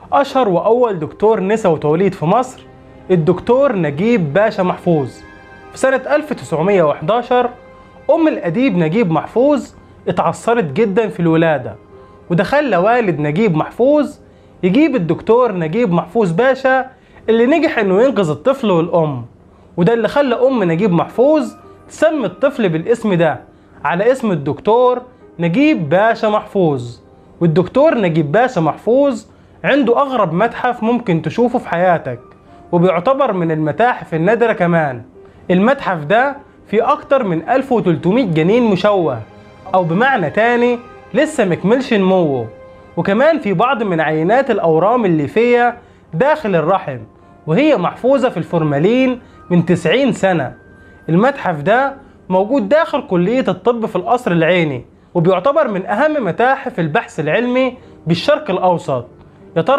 أشهر وأول دكتور نساء وتوليد في مصر الدكتور نجيب باشا محفوظ. في سنة 1911 أم الأديب نجيب محفوظ اتعثرت جدا في الولادة، وده خلى والد نجيب محفوظ يجيب الدكتور نجيب محفوظ باشا اللي نجح إنه ينقذ الطفل والأم، وده اللي خلى أم نجيب محفوظ تسمي الطفل بالاسم ده على اسم الدكتور نجيب باشا محفوظ. والدكتور نجيب باشا محفوظ عنده أغرب متحف ممكن تشوفه في حياتك، وبيعتبر من المتاحف النادرة كمان. المتحف ده فيه أكتر من 1300 جنين مشوه، أو بمعنى تاني لسه مكملش نموه، وكمان في بعض من عينات الأورام الليفية داخل الرحم وهي محفوظة في الفورمالين من 90 سنة. المتحف ده موجود داخل كلية الطب في القصر العيني، وبيعتبر من أهم متاحف البحث العلمي بالشرق الأوسط. يا ترى